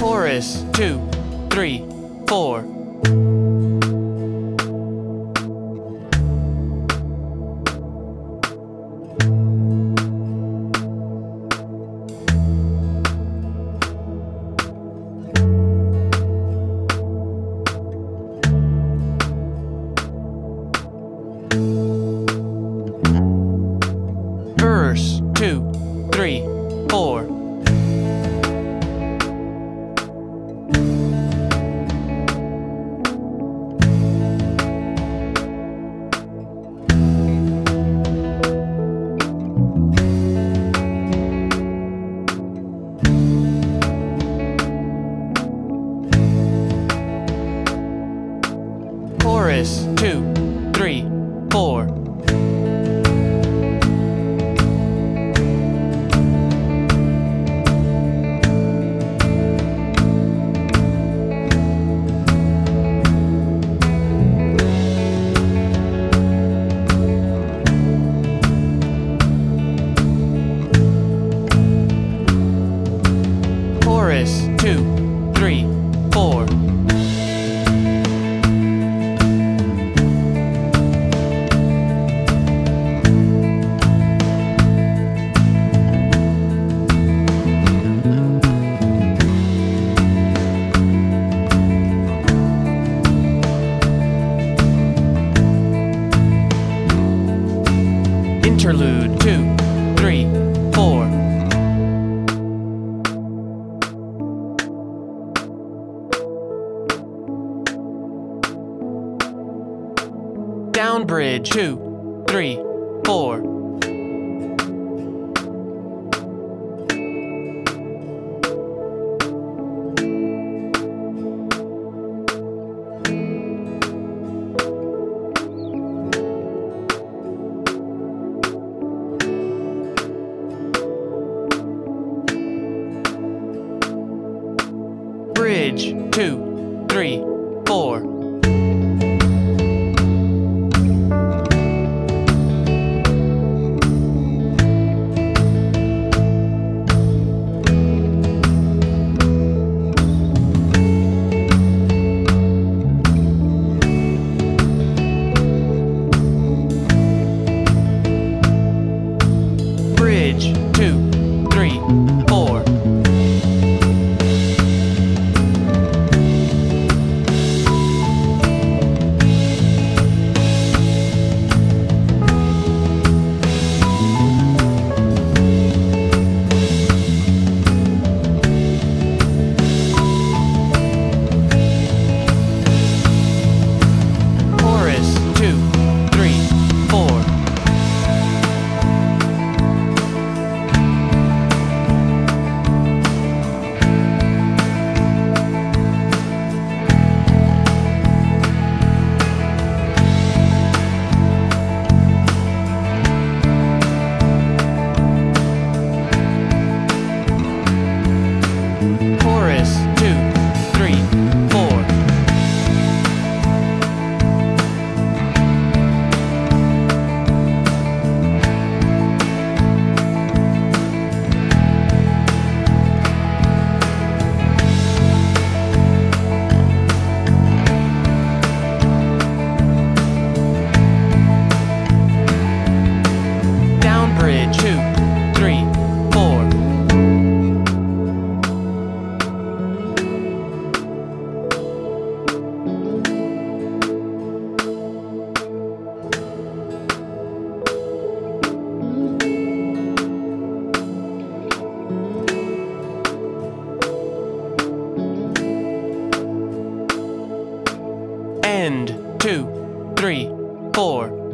Chorus 2, 3, 4. Verse 2, 3, 4. Chorus 2, 3, 4. Chorus 2, 3, 4. Interlude 2, 3, 4. Down bridge 2, 3, 4. Bridge 2, 3, 4. Bridge 2, 3, 4. Chorus 2, 3, 4. Chorus 2, 3, 4. Down bridge 2, 3, 4. End 2, 3, 4.